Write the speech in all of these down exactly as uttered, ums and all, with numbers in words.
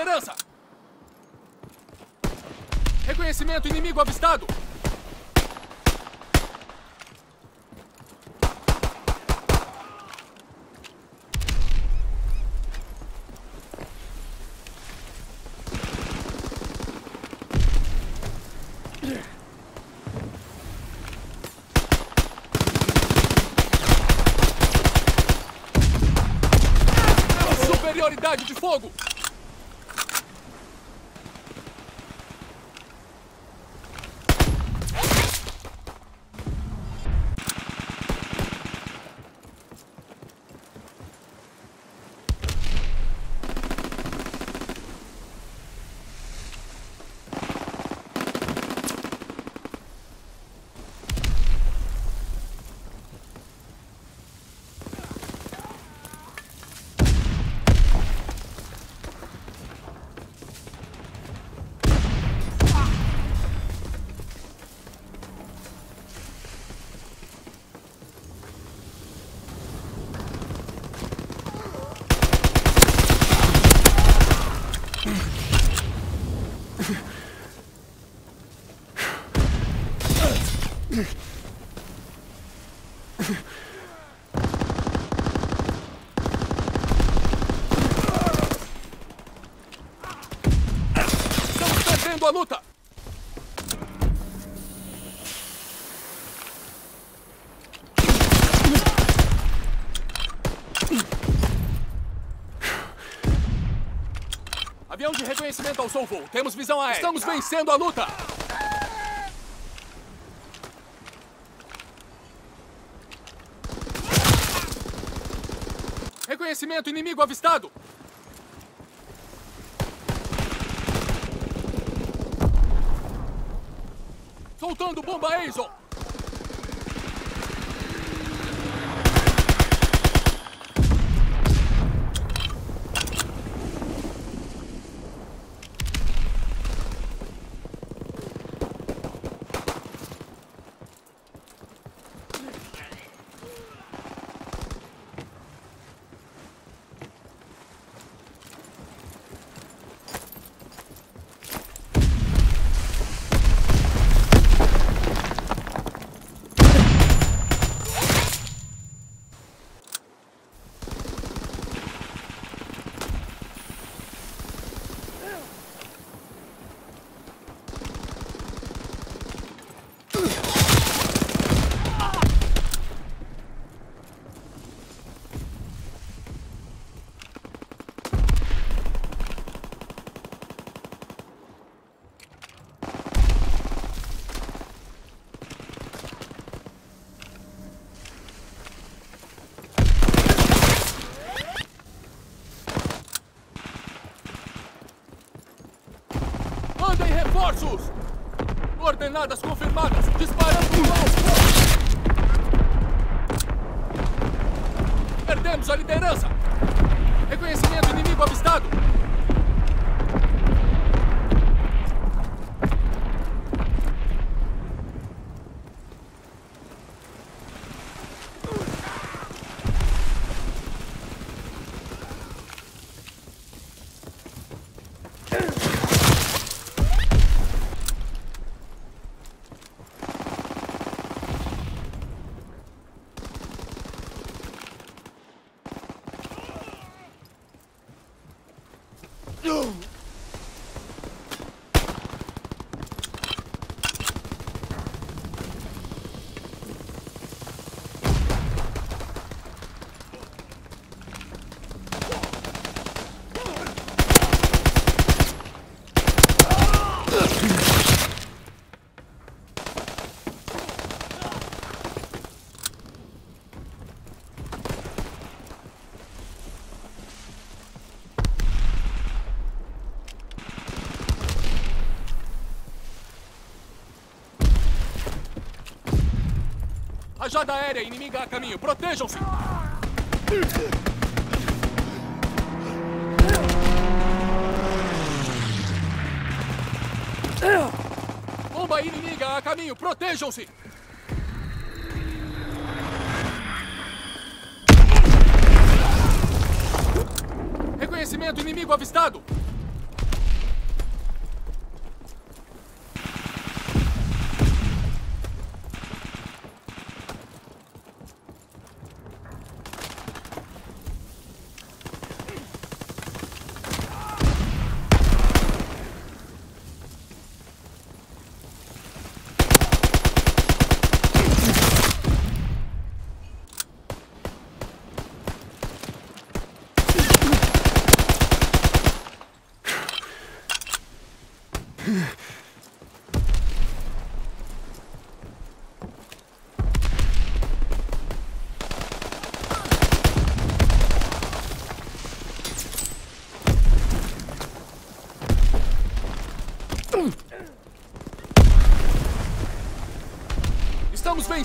liderança! Reconhecimento inimigo avistado! Superioridade de fogo! Estamos perdendo a luta! Avião de reconhecimento ao seu voo. Temos visão aérea. Estamos vencendo a luta! Reconhecimento inimigo avistado! Soltando bomba Azon! Mandem reforços! Coordenadas confirmadas! Disparando o alvo! Perdemos a liderança! Reconhecimento inimigo avistado! Rajada aérea inimiga a caminho. Protejam-se! Bomba inimiga a caminho. Protejam-se! Reconhecimento inimigo avistado!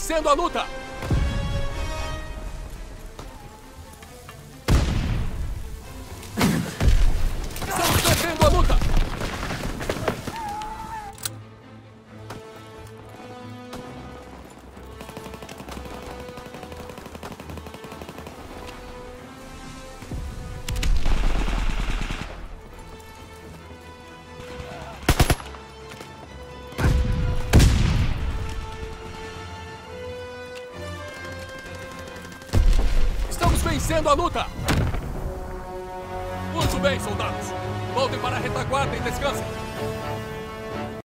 vencendo a luta! Estamos perdendo a luta! Estamos vencendo a luta! Muito bem, soldados! Voltem para a retaguarda e descansem!